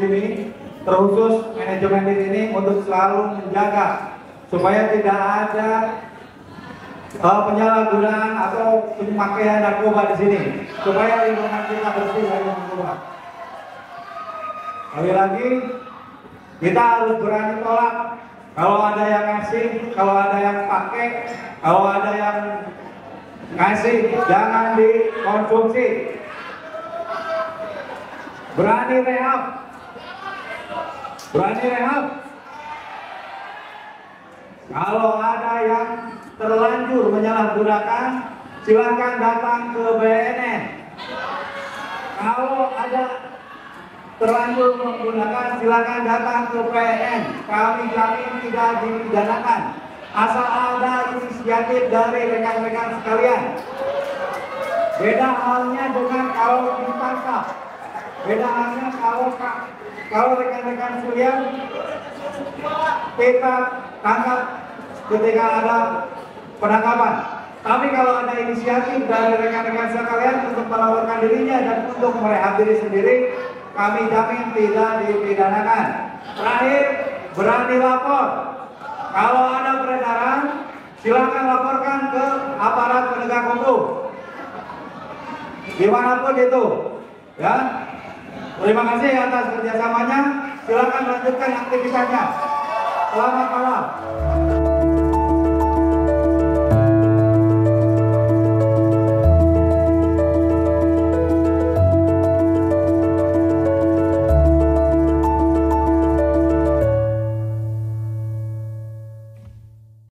sini, terkhusus manajemen di sini untuk selalu menjaga supaya tidak ada penyalahgunaan atau pemakaian narkoba di sini, supaya lingkungan kita bersih dari narkoba. Sekali lagi, kita harus berani tolak. Kalau ada yang ngasih, kalau ada yang pakai, kalau ada yang ngasih, jangan dikonsumsi. Berani rehab. Berani rehab. Kalau ada yang terlanjur menyalahgunakan, silakan datang ke BNN. Kalau ada terlanjur menggunakan, silakan datang ke PN. Kami jamin tidak dipidanakan, asal ada inisiatif dari rekan-rekan sekalian. Beda halnya dengan kalau ditangkap. Beda halnya kalau rekan-rekan sekalian kita tangkap ketika ada penangkapan. Tapi kalau ada inisiatif dari rekan-rekan sekalian untuk melaporkan dirinya dan untuk merehab diri sendiri, kami jamin tidak dipidanakan. Terakhir, berani lapor. Kalau ada peredaran, silakan laporkan ke aparat penegak hukum. Dimanapun itu, ya. Terima kasih atas kerjasamanya. Silakan lanjutkan aktivitasnya. Selamat malam.